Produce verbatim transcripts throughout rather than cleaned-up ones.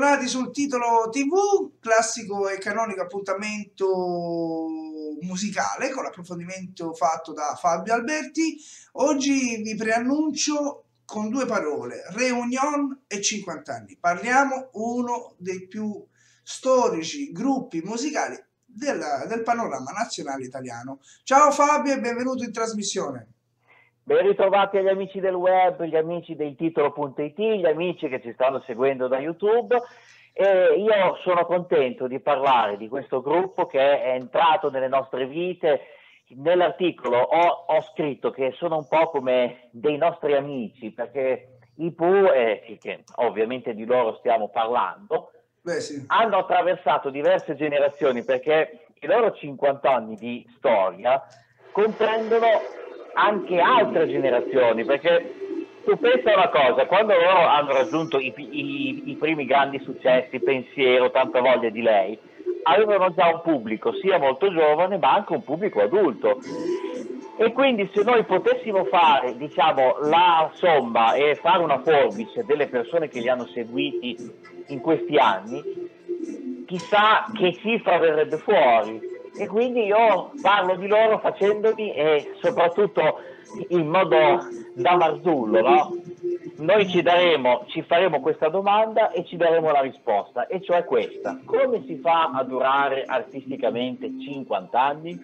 Bentornati sul Titolo T V, classico e canonico appuntamento musicale con l'approfondimento fatto da Fabio Alberti. Oggi vi preannuncio con due parole, Reunion e cinquanta anni. Parliamo uno dei più storici gruppi musicali del, del panorama nazionale italiano. Ciao Fabio e benvenuto in trasmissione. Ben ritrovati agli amici del web, gli amici del titolo punto it, gli amici che ci stanno seguendo da YouTube. E io sono contento di parlare di questo gruppo che è entrato nelle nostre vite. Nell'articolo ho, ho scritto che sono un po' come dei nostri amici, perché i Pooh, eh, che ovviamente di loro stiamo parlando, Beh, sì. hanno attraversato diverse generazioni, perché i loro cinquanta anni di storia comprendono anche altre generazioni, perché tu pensa una cosa, quando loro hanno raggiunto i, i, i primi grandi successi, Pensiero, Tanta voglia di lei, avevano già un pubblico sia molto giovane ma anche un pubblico adulto, e quindi se noi potessimo fare, diciamo, la somma e fare una forbice delle persone che li hanno seguiti in questi anni, chissà che cifra verrebbe fuori. E quindi io parlo di loro facendomi, e soprattutto in modo da Marzullo, no? Noi ci daremo, ci faremo questa domanda e ci daremo la risposta, e cioè questa: come si fa a durare artisticamente cinquanta anni?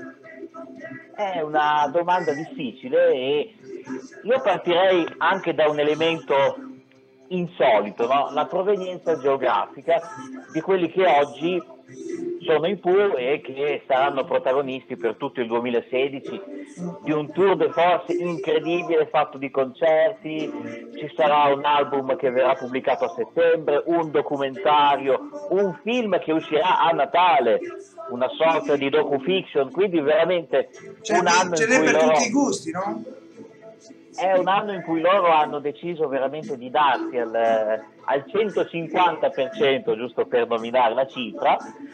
È una domanda difficile, e io partirei anche da un elemento insolito, no? La provenienza geografica di quelli che oggi sono i Pooh e che saranno protagonisti per tutto il duemilasedici di un tour de force incredibile fatto di concerti. Ci sarà un album che verrà pubblicato a settembre, un documentario, un film che uscirà a Natale, una sorta di docu-fiction, quindi veramente Cioè, un anno ce in n'è cui per loro... tutti i gusti, no? È un anno in cui loro hanno deciso veramente di darsi al, al centocinquanta per cento, giusto per nominare la cifra,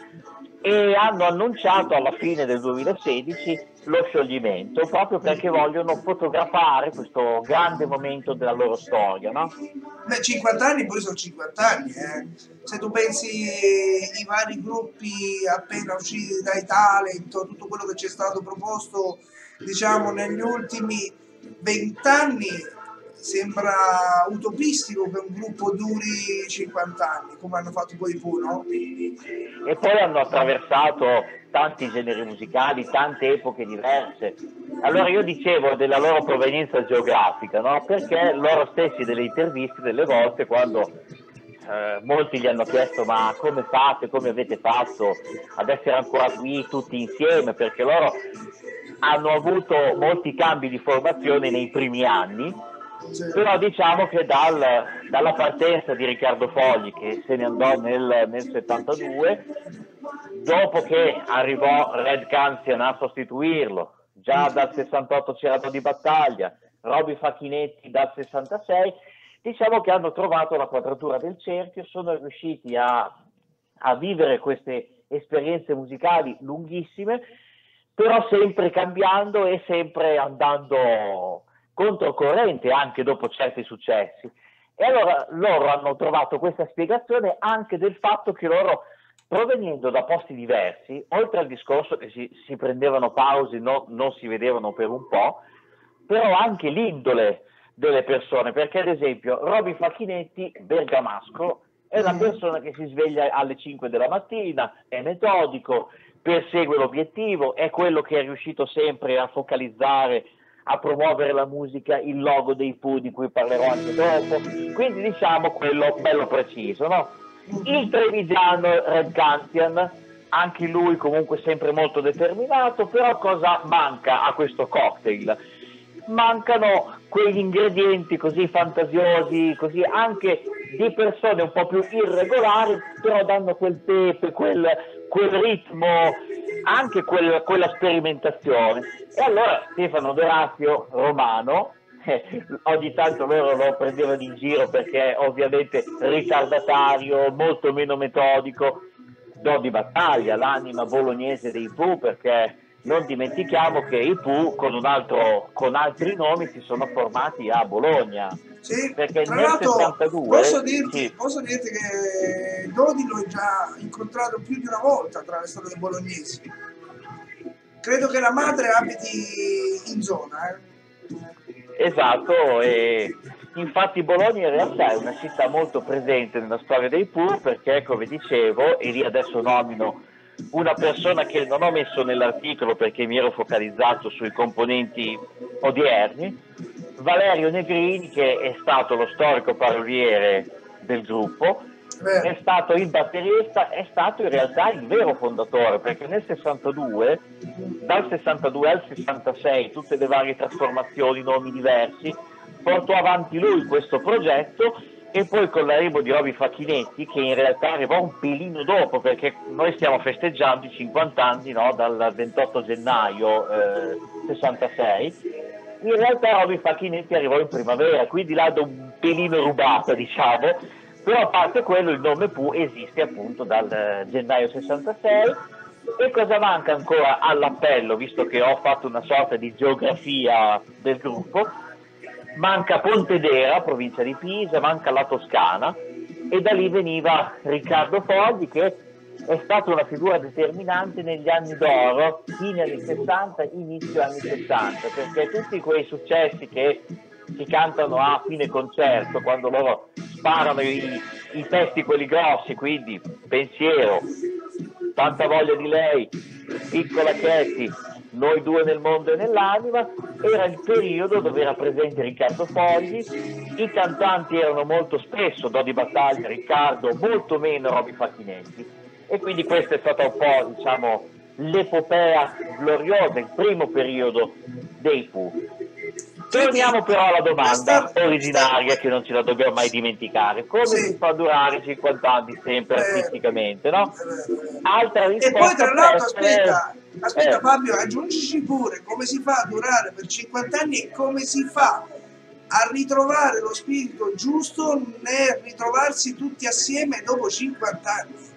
e hanno annunciato alla fine del duemilasedici lo scioglimento, proprio perché vogliono fotografare questo grande momento della loro storia, no? Beh, cinquanta anni poi sono cinquanta anni, eh. Se tu pensi ai vari gruppi appena usciti dai talent, tutto quello che ci è stato proposto, diciamo, negli ultimi vent'anni, sembra utopistico che un gruppo duri cinquanta anni, come hanno fatto poi i Pooh, no? E poi hanno attraversato tanti generi musicali, tante epoche diverse. Allora io dicevo della loro provenienza geografica, no? Perché loro stessi delle interviste, delle volte, quando eh, molti gli hanno chiesto ma come fate, come avete fatto ad essere ancora qui tutti insieme, perché loro hanno avuto molti cambi di formazione nei primi anni, però diciamo che dal, dalla partenza di Riccardo Fogli, che se ne andò nel, nel settantadue, dopo che arrivò Red Canzian a sostituirlo, già dal sessantotto c'era Di Battaglia, Roby Facchinetti dal sessantasei, diciamo che hanno trovato la quadratura del cerchio, sono riusciti a, a vivere queste esperienze musicali lunghissime, però sempre cambiando e sempre andando controcorrente anche dopo certi successi. E allora loro hanno trovato questa spiegazione anche del fatto che loro, provenendo da posti diversi, oltre al discorso che si, si prendevano pause, no, non si vedevano per un po', però anche l'indole delle persone, perché ad esempio Roby Facchinetti, bergamasco, è una persona che si sveglia alle cinque della mattina, è metodico, persegue l'obiettivo, è quello che è riuscito sempre a focalizzare, a promuovere la musica, il logo dei Pooh, di cui parlerò anche dopo, quindi diciamo quello bello preciso, no? Il trevigiano Red Canzian, anche lui comunque sempre molto determinato, però cosa manca a questo cocktail? Mancano quegli ingredienti così fantasiosi, così anche di persone un po' più irregolari, però danno quel pepe, quel, quel ritmo, anche quel, quella sperimentazione. E allora Stefano Dorazio Romano, eh, ogni tanto loro lo prendevano in giro perché ovviamente ritardatario, molto meno metodico, Di Battaglia, l'anima bolognese dei Pooh, perché non dimentichiamo che i Pooh con, un altro, con altri nomi si sono formati a Bologna. Sì, perché tra nel l'altro sessantadue posso dirti, sì, posso dirti che Dodi l'ho già incontrato più di una volta tra le strade bolognesi. Credo che la madre abiti in zona. Eh. esatto, e infatti Bologna in realtà è una città molto presente nella storia dei Pooh, perché come dicevo, e lì adesso nomino una persona che non ho messo nell'articolo perché mi ero focalizzato sui componenti odierni, Valerio Negrini, che è stato lo storico paroliere del gruppo, Beh. è stato il batterista, è stato in realtà il vero fondatore, perché nel sessantadue, dal sessantadue al sessantasei, tutte le varie trasformazioni, nomi diversi, portò avanti lui questo progetto, e poi con l'arrivo di Roby Facchinetti, che in realtà arrivò un pelino dopo, perché noi stiamo festeggiando i cinquanta anni, no, dal ventotto gennaio eh, sessantasei, in realtà Roby Facchinetti arrivò in primavera, quindi là da un pelino rubato, diciamo, però a parte quello il nome Pooh esiste appunto dal eh, gennaio sessantasei. E cosa manca ancora all'appello, visto che ho fatto una sorta di geografia del gruppo? Manca Pontedera, provincia di Pisa, manca la Toscana, e da lì veniva Riccardo Fogli, che è stata una figura determinante negli anni d'oro, fine anni sessanta, inizio anni settanta, perché tutti quei successi che si cantano a fine concerto, quando loro sparano i, i testi quelli grossi, quindi Pensiero, Tanta voglia di lei, Piccola Katy, Noi due nel mondo e nell'anima, era il periodo dove era presente Riccardo Fogli, i cantanti erano molto spesso Dodi Battaglia, Riccardo, molto meno Roby Facchinetti, e quindi questa è stata un po', diciamo, l'epopea gloriosa, il primo periodo dei Pooh. Torniamo però alla domanda sta, originaria sta, che non ce la dobbiamo mai dimenticare: come sì. si fa a durare cinquanta anni sempre Eh, artisticamente, no? eh, Altra risposta. E poi tra l'altro, essere... aspetta, aspetta eh. Fabio, aggiungici pure come si fa a durare per cinquanta anni e come si fa a ritrovare lo spirito giusto nel ritrovarsi tutti assieme dopo cinquanta anni.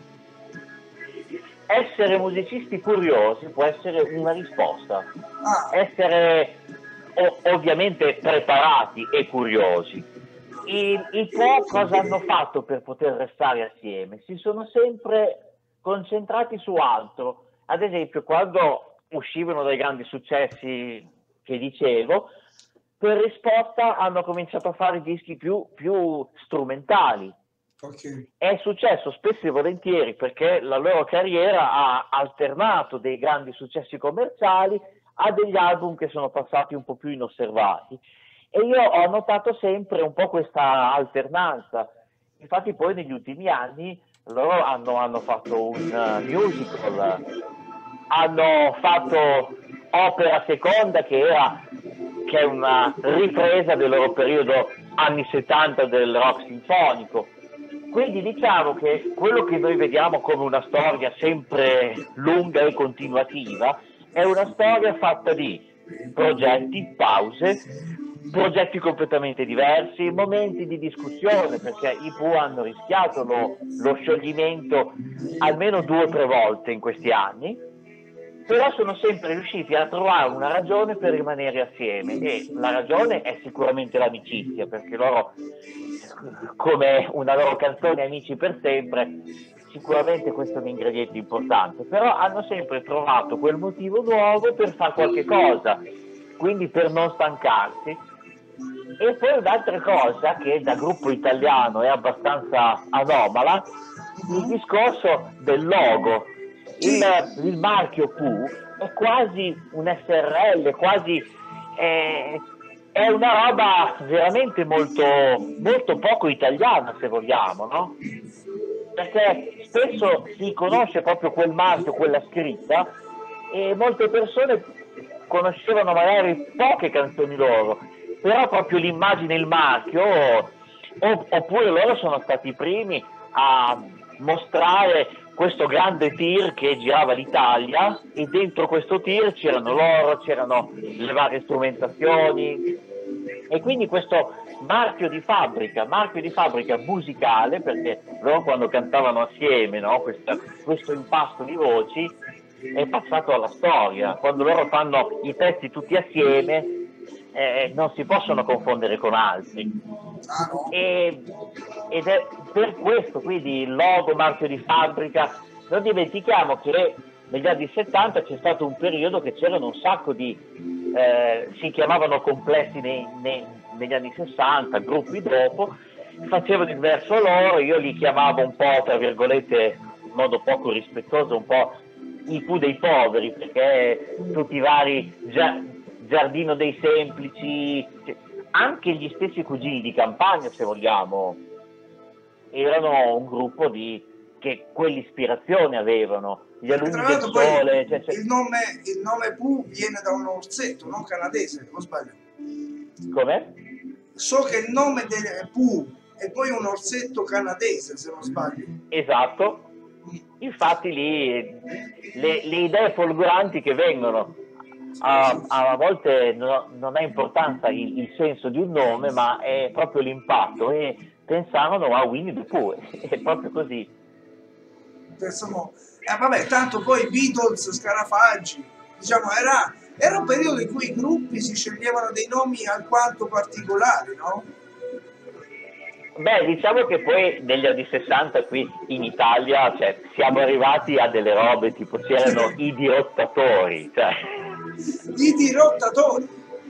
Essere musicisti curiosi può essere una risposta. Ah. Essere o, ovviamente preparati e curiosi. I, i Pooh cosa hanno fatto per poter restare assieme? Si sono sempre concentrati su altro. Ad esempio, quando uscivano dai grandi successi che dicevo, per risposta hanno cominciato a fare dischi più, più strumentali. Okay. È successo spesso e volentieri perché la loro carriera ha alternato dei grandi successi commerciali a degli album che sono passati un po' più inosservati, e io ho notato sempre un po' questa alternanza. Infatti poi negli ultimi anni loro hanno, hanno fatto un uh, musical, hanno fatto Opera Seconda, che era che è una ripresa del loro periodo anni settanta del rock sinfonico. Quindi diciamo che quello che noi vediamo come una storia sempre lunga e continuativa è una storia fatta di progetti, pause, progetti completamente diversi, momenti di discussione, perché i Pooh hanno rischiato lo, lo scioglimento almeno due o tre volte in questi anni, però sono sempre riusciti a trovare una ragione per rimanere assieme, e la ragione è sicuramente l'amicizia, perché loro, come una loro canzone Amici per sempre, sicuramente questo è un ingrediente importante, però hanno sempre trovato quel motivo nuovo per fare qualche cosa, quindi per non stancarsi. E poi un'altra cosa che da gruppo italiano è abbastanza anomala, il discorso del logo. Il, il marchio Pooh è quasi un S R L, quasi eh, è una roba veramente molto, molto poco italiana, se vogliamo, no? Perché spesso si conosce proprio quel marchio, quella scritta, e molte persone conoscevano magari poche canzoni loro, però proprio l'immagine, il marchio, oppure loro sono stati i primi a mostrare questo grande tir che girava l'Italia, e dentro questo tir c'erano loro, c'erano le varie strumentazioni, e quindi questo marchio di fabbrica, marchio di fabbrica musicale, perché loro quando cantavano assieme, no, Questa, questo impasto di voci, è passato alla storia. Quando loro fanno i testi tutti assieme, eh, non si possono confondere con altri. Ah, no. E, ed è per questo, quindi, il logo, marchio di fabbrica. Non dimentichiamo che negli anni settanta c'è stato un periodo che c'erano un sacco di eh, si chiamavano complessi nei, nei, negli anni sessanta, gruppi dopo, facevano il verso loro, io li chiamavo un po', tra virgolette, in modo poco rispettoso, un po' i Pooh dei poveri, perché tutti i vari gia- Giardino dei Semplici, anche gli stessi Cugini di Campagna, se vogliamo, erano un gruppo di che quell'ispirazione avevano, gli alunni Tra del l'altro poi sole, cioè, cioè, il nome, il nome Pooh viene da un orsetto, non canadese, o sbaglio? come? So che il nome del Pooh è poi un orsetto canadese, se non sbaglio. Esatto, infatti lì le, le idee folgoranti che vengono, a, a volte no, non ha importanza il, il senso di un nome, ma è proprio l'impatto, e pensarono a Winnie the Pooh, è proprio così. Pensano, eh, vabbè, tanto poi Beatles, Scarafaggi, diciamo, era, era un periodo in cui i gruppi si sceglievano dei nomi alquanto particolari, no? Beh, diciamo che poi negli anni sessanta qui in Italia, cioè, siamo arrivati a delle robe tipo c'erano i dirottatori, cioè. I dirottatori.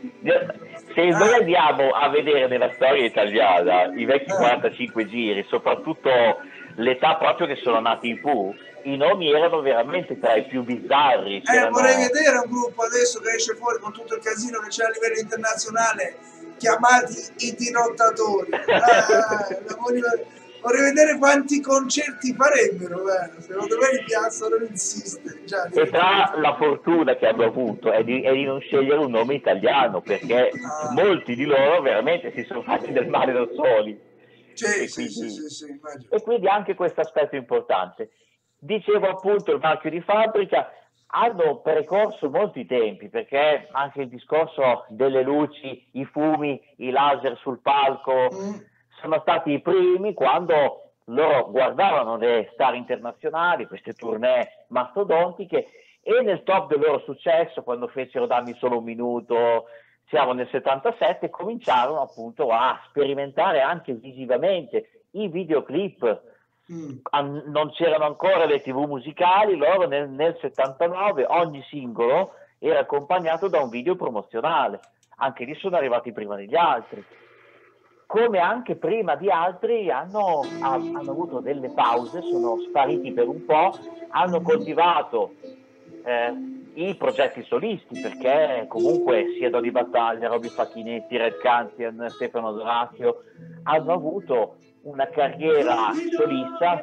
Se noi Ah. andiamo a vedere nella storia italiana i vecchi Ah. quarantacinque giri, soprattutto l'età proprio che sono nati i Pooh, i nomi erano veramente tra i più bizzarri. Eh, c'erano... vorrei vedere un gruppo adesso che esce fuori con tutto il casino che c'è a livello internazionale, chiamati i dirottatori. Ah, vorrei, vorrei vedere quanti concerti farebbero, eh. Secondo me li piazzano insistere. Già, e tra la fortuna che hanno avuto è di, è di non scegliere un nome italiano, perché ah. molti di loro veramente si sono fatti del male da soli. Sì, e, sì, quindi, sì, sì, sì, immagino. e quindi anche questo aspetto importante. Dicevo appunto il marchio di fabbrica, hanno percorso molti tempi, perché anche il discorso delle luci, i fumi, i laser sul palco, mm. sono stati i primi quando loro guardavano le star internazionali, queste tournée mastodontiche, e nel top del loro successo, quando fecero Dammi solo un minuto, siamo nel settantasette, cominciarono appunto a sperimentare anche visivamente i videoclip. Mm. Non c'erano ancora le tivù musicali, loro nel, nel settantanove ogni singolo era accompagnato da un video promozionale, anche lì sono arrivati prima degli altri, come anche prima di altri hanno, hanno avuto delle pause, sono spariti per un po', hanno coltivato eh, i progetti solisti, perché comunque sia Doni Battaglia, Robby Facchinetti, Red Canzian, Stefano Dorazio hanno avuto una carriera solista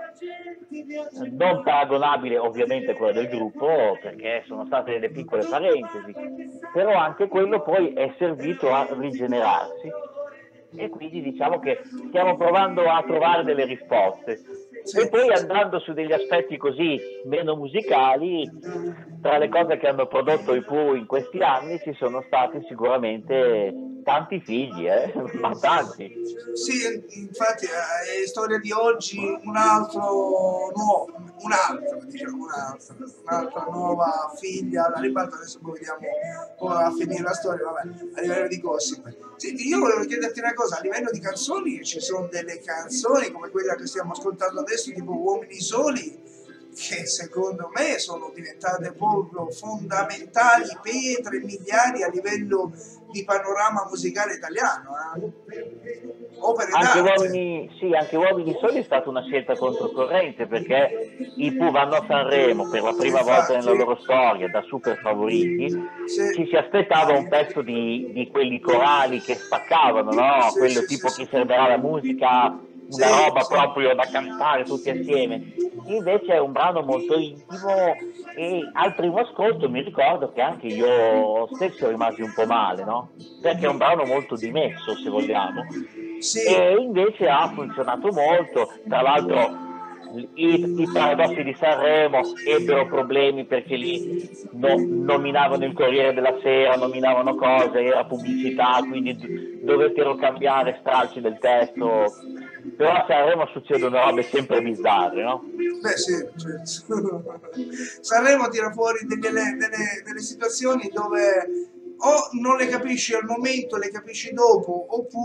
non paragonabile ovviamente a quella del gruppo, perché sono state delle piccole parentesi, però anche quello poi è servito a rigenerarsi, e quindi diciamo che stiamo provando a trovare delle risposte. E poi andando su degli aspetti così meno musicali, tra le cose che hanno prodotto i Pooh in questi anni ci sono stati sicuramente tanti figli, eh? ma tanti. Sì, infatti è storia di oggi un altro nuovo, un'altra, diciamo, un'altra, un'altra nuova figlia alla ribalta. Adesso poi vediamo come va a finire la storia, vabbè, a livello di gossip. Senti, io volevo chiederti una cosa, a livello di canzoni ci sono delle canzoni come quella che stiamo ascoltando adesso, tipo Uomini Soli, che secondo me sono diventate proprio fondamentali, pietre miliari a livello di panorama musicale italiano. Eh? Opere anche d'arte. uomini, sì, anche Uomini Soli è stata una scelta controcorrente, perché i Pooh vanno a Sanremo per la prima Infatti, volta nella loro storia da super favoriti, sì. ci si aspettava un pezzo di, di quelli corali che spaccavano, no? Sì, Quello sì, tipo sì, Chi sì. servirà la musica, una Sì, roba sì. proprio da cantare tutti assieme. Invece è un brano molto intimo, e al primo ascolto mi ricordo che anche io stesso rimasi un po' male, no? Perché è un brano molto dimesso, se vogliamo. Sì. E invece ha funzionato molto. Tra l'altro i, i Paradossi di Sanremo ebbero problemi perché lì no, nominavano il Corriere della Sera, nominavano cose, era pubblicità, quindi dovettero cambiare stralci del testo, però a Sanremo succedono robe sempre bizzarre, no? Beh sì, certo. Sanremo tira fuori delle, delle, delle situazioni dove o non le capisci al momento, le capisci dopo,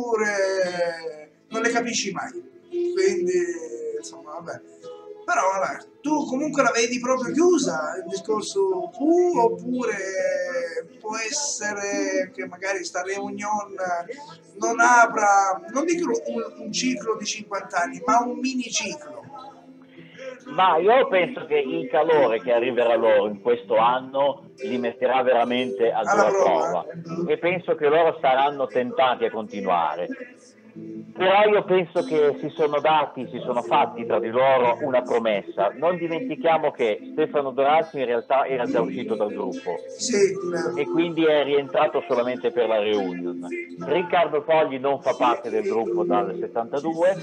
oppure non le capisci mai. Quindi, insomma, vabbè. Però vabbè, tu comunque la vedi proprio chiusa il discorso Pooh, oppure può essere che magari sta reunion non apra, non dico un, un ciclo di cinquanta anni, ma un mini ciclo. Ma io penso che il calore che arriverà loro in questo anno li metterà veramente a Alla dura prova. prova e penso che loro saranno tentati a continuare. Però io penso che si sono dati, si sono fatti tra di loro una promessa. Non dimentichiamo che Stefano Dorazio in realtà era già uscito dal gruppo Sì, e quindi è rientrato solamente per la reunion. Riccardo Fogli non fa parte del gruppo dal settantadue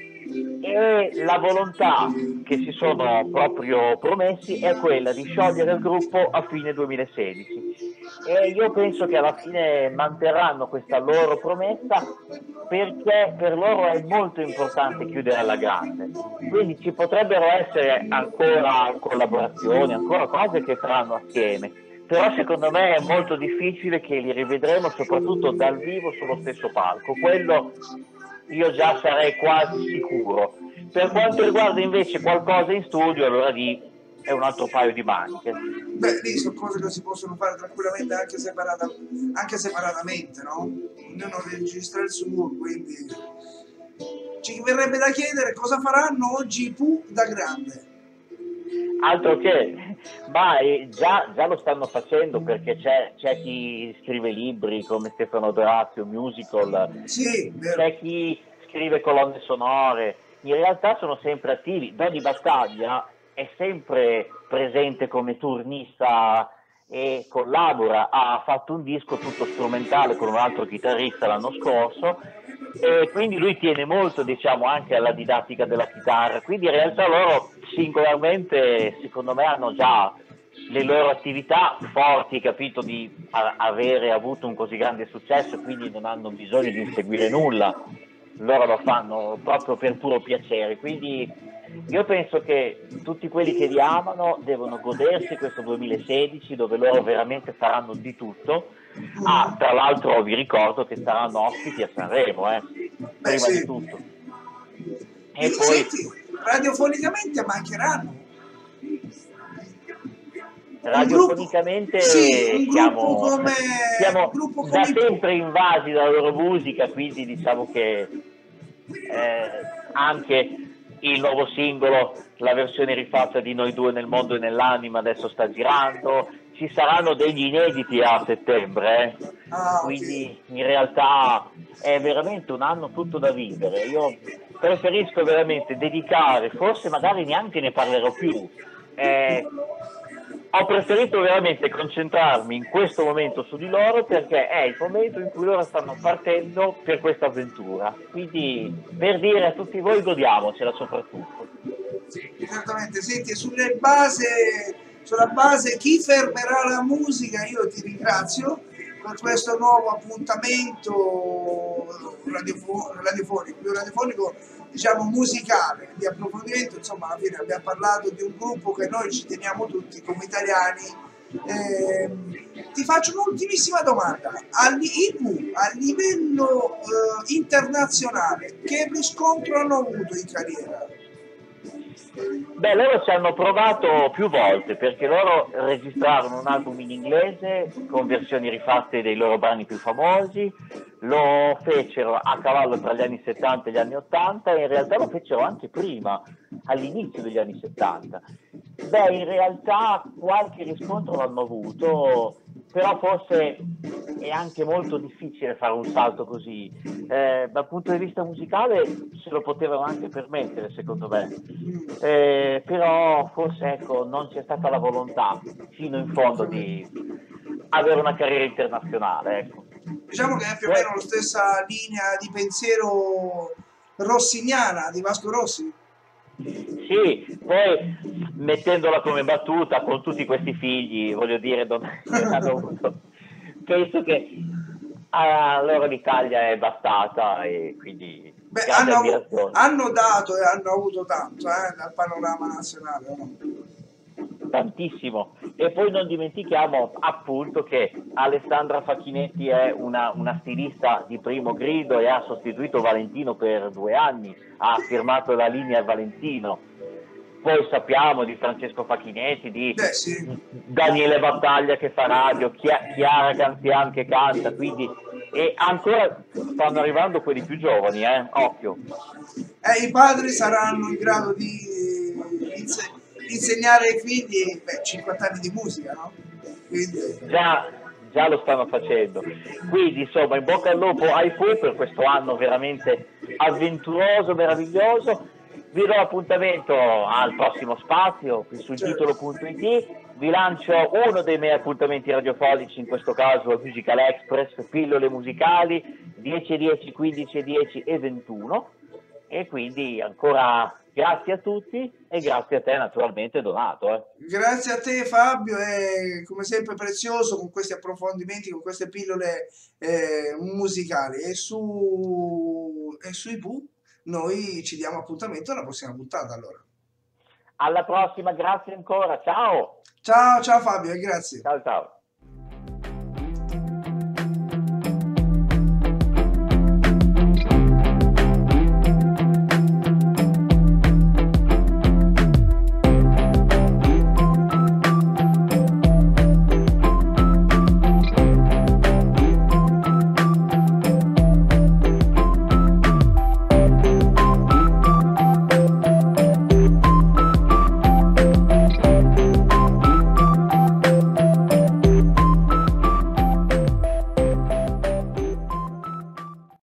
e la volontà che si sono proprio promessi è quella di sciogliere il gruppo a fine duemilasedici e io penso che alla fine manterranno questa loro promessa perché per loro è molto importante chiudere alla grande, quindi ci potrebbero essere ancora collaborazioni, ancora cose che faranno assieme, però secondo me è molto difficile che li rivedremo soprattutto dal vivo sullo stesso palco, quello io già sarei quasi sicuro. Per quanto riguarda invece qualcosa in studio, allora lì è un altro paio di maniche. beh, lì sono cose che si possono fare tranquillamente anche, separata, anche separatamente, no? Ognuno registra il suo, quindi ci verrebbe da chiedere cosa faranno oggi i Pooh da grande. Altro che, ma eh, già, già lo stanno facendo perché c'è, c'è chi scrive libri come Stefano Dorazio, musical, Sì, vero. c'è chi scrive colonne sonore, in realtà sono sempre attivi. Doni Battaglia è sempre presente come turnista e collabora, ha fatto un disco tutto strumentale con un altro chitarrista l'anno scorso e quindi lui tiene molto, diciamo, anche alla didattica della chitarra, quindi in realtà loro singolarmente secondo me hanno già le loro attività forti, capito, di a- avere avuto un così grande successo e quindi non hanno bisogno di inseguire nulla, loro lo fanno proprio per puro piacere, quindi io penso che tutti quelli che li amano devono godersi questo duemilasedici dove loro veramente faranno di tutto. Ah, tra l'altro vi ricordo che saranno ospiti a Sanremo, eh, Beh, prima sì. di tutto. E E poi senti, radiofonicamente mancheranno. Un gruppo, radiofonicamente sì, un gruppo siamo, come, un siamo gruppo da come i Pooh. sempre invasi dalla loro musica, quindi diciamo che eh, anche il nuovo singolo, la versione rifatta di Noi due nel mondo e nell'anima adesso sta girando, ci saranno degli inediti a settembre, eh. Ah, ok. Quindi in realtà è veramente un anno tutto da vivere. Io preferisco veramente dedicare, forse magari neanche ne parlerò più, eh, ho preferito veramente concentrarmi in questo momento su di loro perché è il momento in cui loro stanno partendo per questa avventura. Quindi per dire a tutti voi godiamocela soprattutto. Esattamente, senti, sulle base, sulla base chi fermerà la musica, io ti ringrazio per questo nuovo appuntamento radiofo- radiofonico, più radiofonico, diciamo musicale, di approfondimento, insomma alla fine abbiamo parlato di un gruppo che noi ci teniamo tutti come italiani. Ehm, ti faccio un'ultimissima domanda, a, li- i Pooh, a livello eh, internazionale che riscontro hanno avuto in carriera? Beh, loro ci hanno provato più volte perché loro registrarono un album in inglese con versioni rifatte dei loro brani più famosi, lo fecero a cavallo tra gli anni settanta e gli anni ottanta e in realtà lo fecero anche prima, all'inizio degli anni settanta. Beh, in realtà qualche riscontro l'hanno avuto, però forse è anche molto difficile fare un salto così. Eh, dal punto di vista musicale se lo potevano anche permettere, secondo me. Eh, però forse ecco, non c'è stata la volontà fino in fondo di avere una carriera internazionale. Ecco. Diciamo che è più o meno la stessa linea di pensiero rossiniana di Vasco Rossi. Sì, poi mettendola come battuta con tutti questi figli, voglio dire, non, non hanno avuto. Penso che a loro l'Italia è bastata e quindi Beh, grande hanno, avu- ammirazione. hanno dato e hanno avuto tanto eh, dal panorama nazionale, o no? Tantissimo. E poi non dimentichiamo appunto che Alessandra Facchinetti è una, una stilista di primo grido e ha sostituito Valentino per due anni, ha firmato la linea Valentino. Poi sappiamo di Francesco Facchinetti, di Beh, sì. Daniele Battaglia che fa radio, Chiara Canzian che canta, quindi e ancora stanno arrivando quelli più giovani, eh? Occhio. Eh, i padri saranno in grado di inse- insegnare ai figli, beh, cinquanta anni di musica, no? Quindi, Già, già lo stanno facendo. Quindi insomma, in bocca al lupo ai Pooh per questo anno veramente avventuroso, meraviglioso. Vi do appuntamento al prossimo spazio qui sul cioè, titolo punto it. Vi lancio uno dei miei appuntamenti radiofonici, in questo caso Musical Express, pillole musicali dieci, dieci, quindici, dieci e ventuno. E quindi ancora grazie a tutti e grazie a te naturalmente Donato. Eh. grazie a te Fabio, è come sempre prezioso con questi approfondimenti, con queste pillole eh, musicali e, su, e sui Pooh noi ci diamo appuntamento alla prossima puntata allora. Alla prossima, grazie ancora, ciao! Ciao, ciao Fabio e grazie. Ciao ciao!